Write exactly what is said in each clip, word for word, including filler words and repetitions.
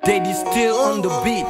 Daddy still on the beat.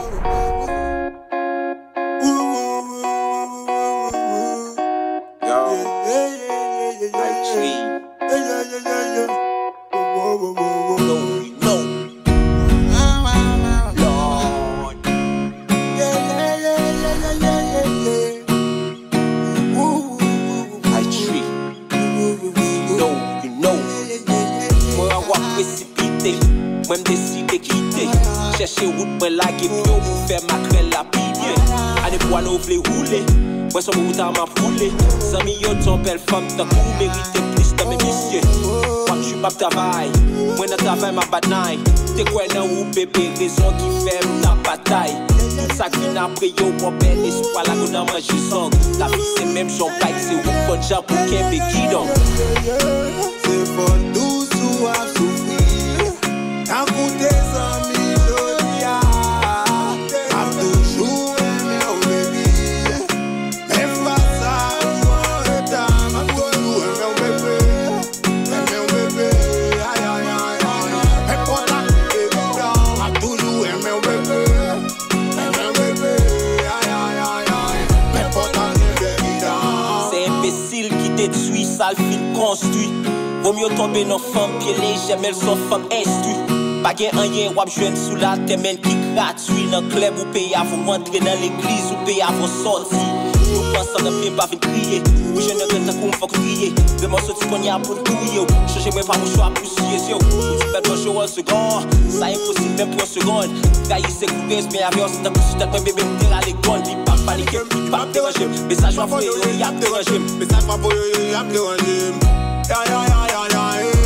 Moi décide de quitter, chercher route moi la gueule pour faire ma crème la pilier. Allez pour nous vle rouler, moi son route à m'a foulé. cent millions de belle femme t'as pour mériter plus dans mes messieurs. Moi je suis pas travail, moi dans travail ma bataille. T'es quoi dans ou bébé raison qui fait ta bataille. Tout ça qui n'a pris au bon bel espoir la qu'on a mangé sang. La vie c'est même son bike, c'est où bon job pour qu'un béquille donc. C'est fort douce ou à souffrir. Quand vous des amis, je dis ah, m'a toujours aimé au bébé. Même pas ça, ou en retard, m'a toujours aimé au bébé. Aimé au bébé, aïe aïe aïe aïe. Même pas là, évident, m'a toujours aimé au bébé. Aimé au bébé, aïe aïe aïe aïe. Même pas là, évident. C'est imbécile qui détruit, sale fil construit. Vaut mieux tomber dans femme pied léger, mais elles sont femmes instruites. Pas gen rien wap jwenn sous la temen qui gratuit. Dans club ou paye avant rentrer dans l'église ou paye avant sortir. Nous pensons dans bien pas vite crier. Ou je ne regrette qu'on faut crier. Vraiment sorti qu'on y a pour touiller. Changer moi pas mon choix plus yeux. Ou tu peux pas jouer en seconde. Ça impossible même pour une seconde. Gaï c'est coupeuse mais avion c'est un coup sur tête. Bébé me dire à l'école. Dis pas paniquer, dis pas déranger. Message va pour yo y a déranger. Message va pour yo y a déranger. Ya ya ya ya ya.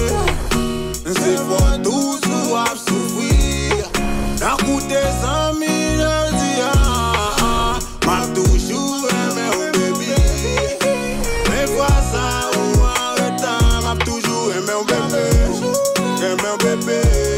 C'est fort douce ou à souffrir. D'un coup des amis, je dis ah, m'a toujours aimé au bébé. Mais vois ça ou en retard, m'a toujours aimé au bébé. Aimé au bébé.